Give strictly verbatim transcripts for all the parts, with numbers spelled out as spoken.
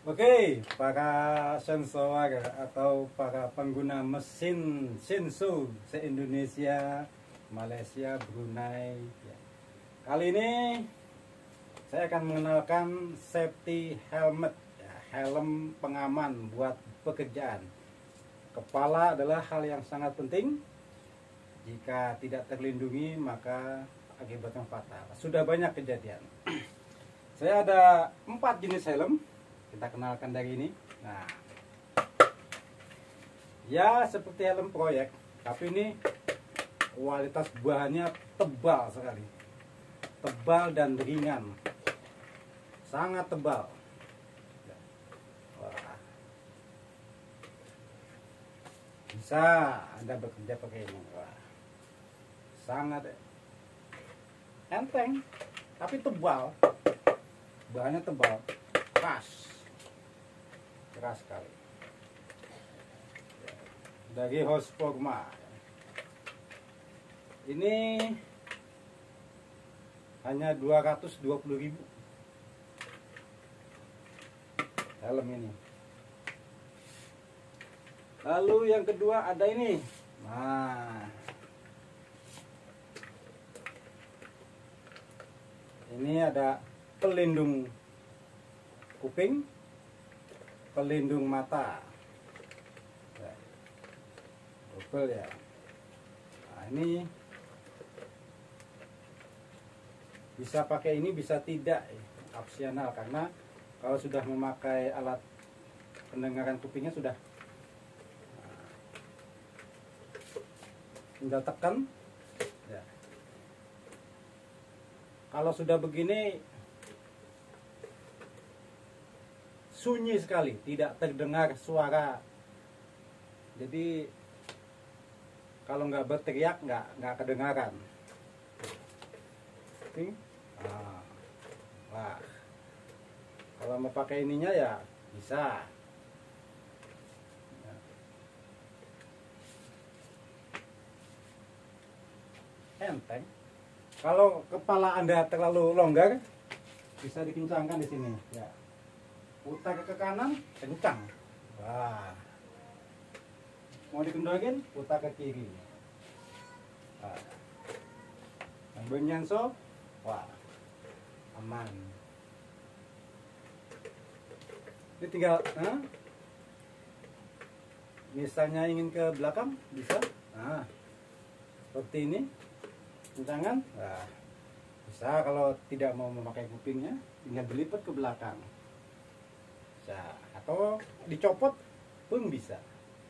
Oke, para sensor atau para pengguna mesin Shinsu se-Indonesia, Malaysia, Brunei. Ya. Kali ini saya akan mengenalkan safety helmet, ya, helm pengaman buat pekerjaan. Kepala adalah hal yang sangat penting. Jika tidak terlindungi maka akibatnya fatal. Sudah banyak kejadian. Saya ada empat jenis helm. Kita kenalkan dari ini. Nah, ya seperti helm proyek, tapi ini kualitas bahannya tebal sekali, tebal dan ringan, sangat tebal. Wah. Bisa Anda bekerja pakai ini. Wah. Sangat enteng, tapi tebal, bahannya tebal, keras. Keras sekali. Dari Hosforma. Ini hanya dua ratus dua puluh ribu helm ini. Lalu yang kedua ada ini. Nah, ini ada pelindung kuping, pelindung mata, double ya. Nah, ini bisa pakai ini, bisa tidak, opsional, karena kalau sudah memakai alat pendengaran kupingnya sudah tinggal tekan ya. Kalau sudah begini sunyi sekali, tidak terdengar suara. Jadi kalau nggak berteriak nggak nggak kedengaran. Nah, wah. Kalau mau pakai ininya ya bisa. Enteng. Kalau kepala Anda terlalu longgar, bisa dikencangkan di sini. Ya. Putar ke kanan, kencang. Wah. Mau dikendorkan, putar ke kiri. Wah. Yang benyanso, wah, aman. Ini tinggal, nah, misalnya ingin ke belakang, bisa. Nah, seperti ini, kencangan. Nah, bisa. Kalau tidak mau memakai kupingnya, tinggal dilipat ke belakang. Nah, atau dicopot pun bisa.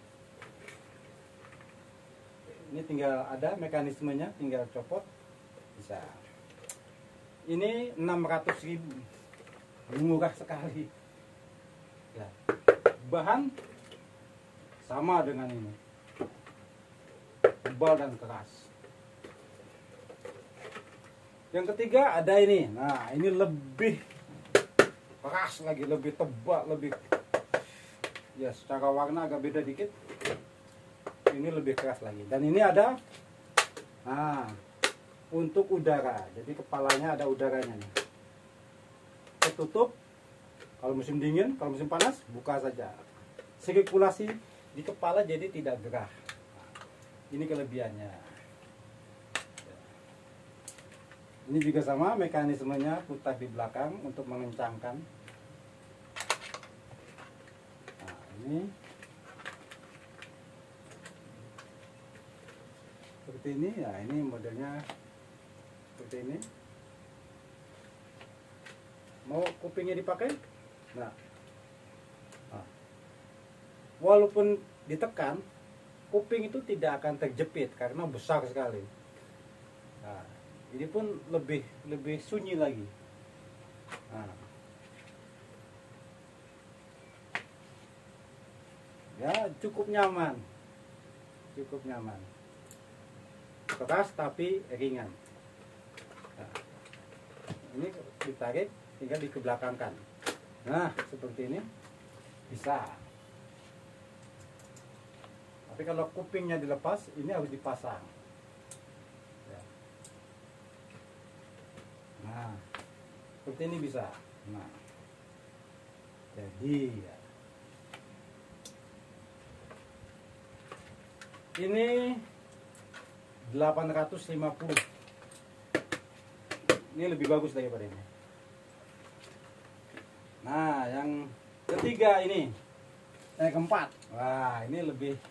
Ini tinggal ada mekanismenya, tinggal copot bisa. Ini enam ratus ribu, murah sekali ya. Bahan sama dengan ini, tebal dan keras. Yang ketiga ada ini. Nah, ini lebih keras lagi, lebih tebal, lebih ya, secara warna agak beda dikit. Ini lebih keras lagi. Dan ini ada, nah, untuk udara. Jadi kepalanya ada udaranya nih. Tertutup. Kalau musim dingin, kalau musim panas buka saja. Sirkulasi di kepala jadi tidak gerah. Nah, ini kelebihannya. Ini juga sama, mekanismenya putar di belakang untuk mengencangkan. Nah, ini seperti ini ya. Ini modelnya seperti ini. Mau kupingnya dipakai, nah, nah, walaupun ditekan, kuping itu tidak akan terjepit karena besar sekali. Nah, ini pun lebih lebih sunyi lagi. Nah, ya cukup nyaman, cukup nyaman. Keras tapi ringan. Nah, ini ditarik, tinggal dikebelakangkan. Nah, seperti ini bisa. Tapi kalau kupingnya dilepas, ini harus dipasang. Ya. Nah, seperti ini bisa. Nah, Jadi ya. Ini delapan ratus lima puluh. Ini lebih bagus daripada ini. Nah, yang ketiga ini, yang keempat. Wah, ini lebih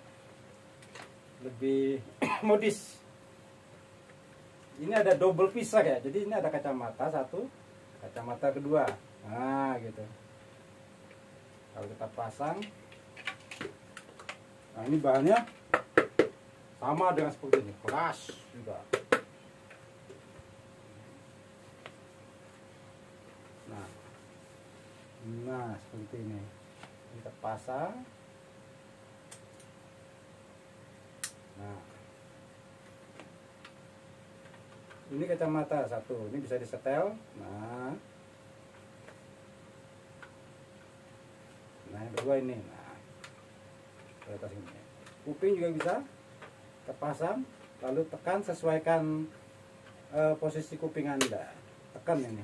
lebih modis. Ini ada double pisah ya. Jadi ini ada kacamata satu, kacamata kedua. Nah, gitu. Kalau kita pasang, nah ini bahannya sama dengan seperti ini, keras juga. Nah, nah seperti ini. Kita pasang. Nah, ini kacamata satu, ini bisa disetel. Nah, nah yang kedua ini. Nah, ke atas ini. Kuping juga bisa terpasang, lalu tekan, sesuaikan uh, posisi kuping Anda. Tekan ini.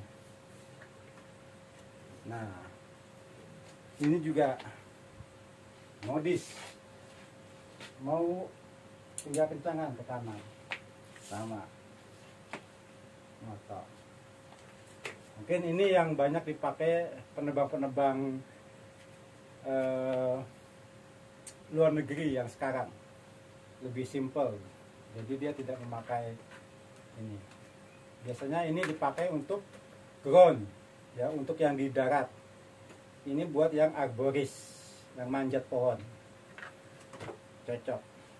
Nah, ini juga modis. Mau tinggal kencangan ke kanan, sama. Mata. Mungkin ini yang banyak dipakai penebang-penebang uh, luar negeri yang sekarang. Lebih simple, jadi dia tidak memakai ini. Biasanya ini dipakai untuk ground, ya, untuk yang di darat. Ini buat yang arboris, yang manjat pohon, cocok.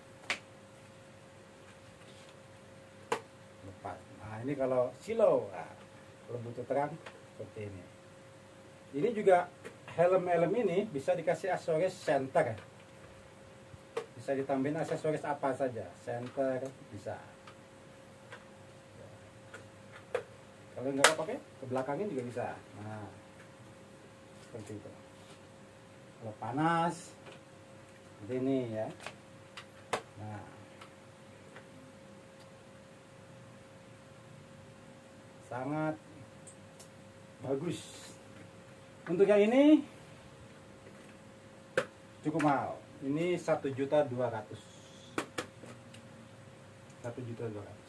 Lepas. Nah, ini kalau silo, nah, kalau butuh terang seperti ini. Ini juga helm-helm ini bisa dikasih aksesoris center. Bisa ditambahin aksesoris apa saja, center bisa. Kalau nggak pakai, ke belakangnya juga bisa. Nah, seperti itu. Kalau panas, seperti ini ya. Nah, sangat bagus. Untuk yang ini cukup mahal. Ini satu juta dua ratus. satu juta dua ratus.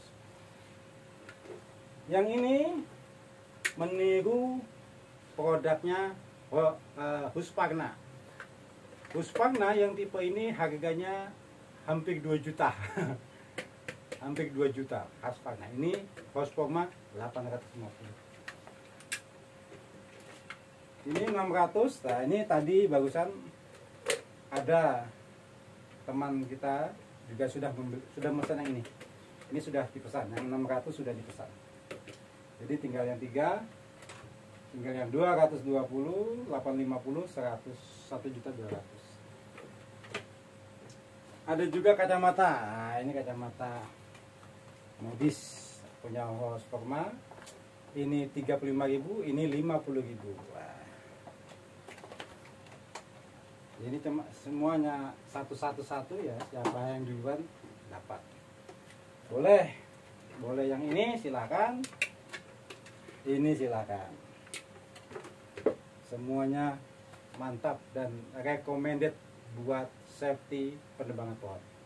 Yang ini meniru produknya uh, Husqvarna. Husqvarna yang tipe ini harganya hampir dua juta. Hampir dua juta Husqvarna. Ini Husqvarna delapan ratus lima puluh. Ini enam ratus. Nah, ini tadi bagusan ada teman kita juga sudah membeli, sudah memesan yang ini. Ini sudah dipesan, yang enam ratus sudah dipesan. Jadi tinggal yang tiga, tinggal yang dua ratus dua puluh, delapan ratus lima puluh, seratus, satu juta dua ratus. Ada juga kacamata. Nah, ini kacamata modis punya Husqvarna. Ini tiga puluh lima ribu, ini lima puluh ribu. Wah. Jadi cuma semuanya satu-satu-satu ya, siapa yang duluan dapat. Boleh, boleh yang ini silakan, ini silakan. Semuanya mantap dan recommended buat safety penebangan pohon.